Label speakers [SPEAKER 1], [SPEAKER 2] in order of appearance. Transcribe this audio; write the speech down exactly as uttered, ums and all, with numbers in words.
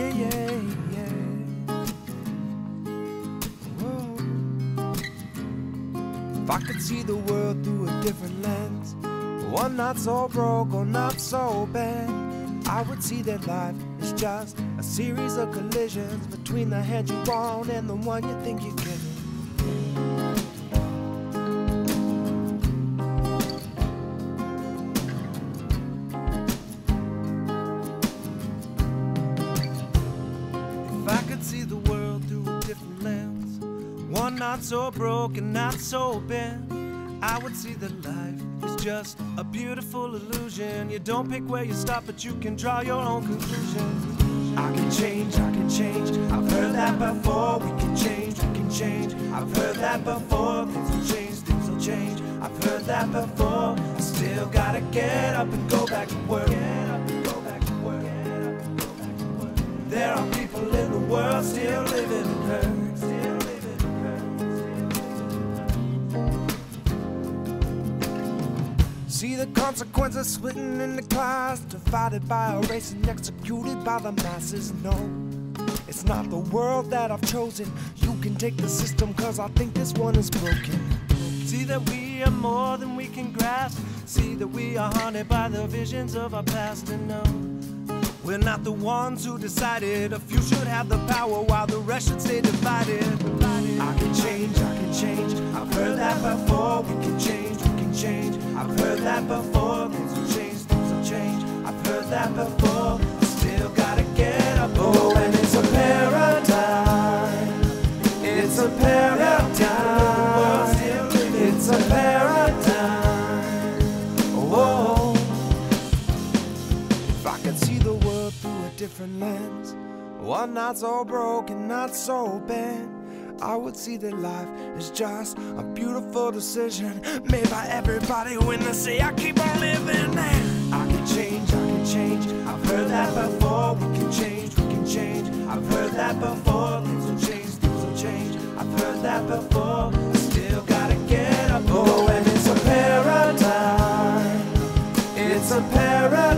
[SPEAKER 1] Yeah, yeah, yeah. Whoa. If I could see the world through a different lens, one not so broke or not so bad, I would see that life is just a series of collisions between the hand you want and the one you think you're getting. If I could see the world through a different lens, one not so broke and not so bent, I would see that life is just a beautiful illusion. You don't pick where you stop, but you can draw your own conclusions. I can change, I can change, I've heard that before. We can change, we can change, I've heard that before. Things will change, things will change, I've heard that before. I still gotta get up and go back to work. Get up and go back to work. Get up and go back to work. There are people in the world still living in hurt. See the consequences splitting in the class, divided by a race and executed by the masses. No, it's not the world that I've chosen. You can take the system, cause I think this one is broken. See that we are more than we can grasp. See that we are haunted by the visions of our past. And no, we're not the ones who decided a few should have the power while the rest should stay divided. I can change, I can change, I've heard that before. We can change, we can change, I've heard that before. Things will change, things will change, I've heard that before. Still gotta get up. Oh, and it's a paradigm. It's a paradigm. It's a paradigm. Oh, if I could see the world through a different lens, one not so broken, not so bad, I would see that life is just a beautiful decision made by everybody when they say I keep on living. And I can change, I can change, I've heard that before. We can change, we can change, I've heard that before. Things will change, things will change, I've heard that before. I still gotta get up. Oh, and it's a paradigm. It's a paradigm.